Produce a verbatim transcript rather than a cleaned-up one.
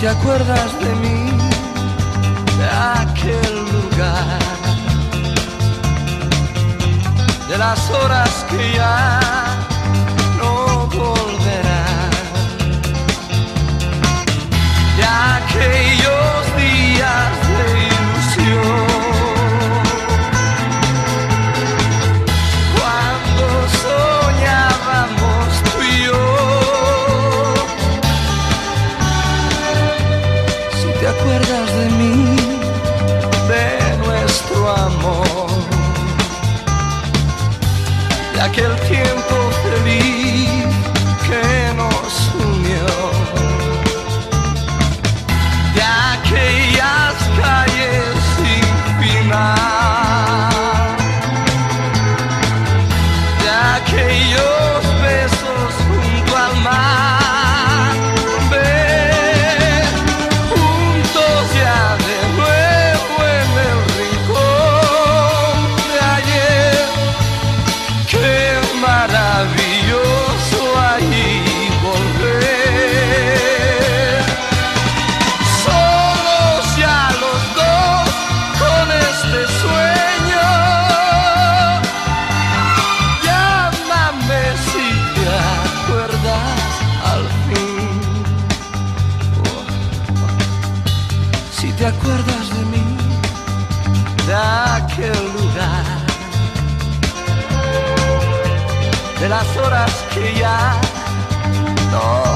te acuerdas de mí, de aquel lugar, de las horas que ya no volverán, de aquellos días de ilusión, cuando soñábamos tú y yo. Si te acuerdas de mí, de nuestro amor, de aquel tiempo feliz que nos unió, de aquellas calles sin final, de aquellos besos junto al mar, ver juntos ya de nuevo en el rincón de ayer. Qué maravilloso allí volver, solos ya los dos con este sueño. Llámame si te acuerdas al fin, oh, si te acuerdas de mí, de aquel lugar, de las horas que ya no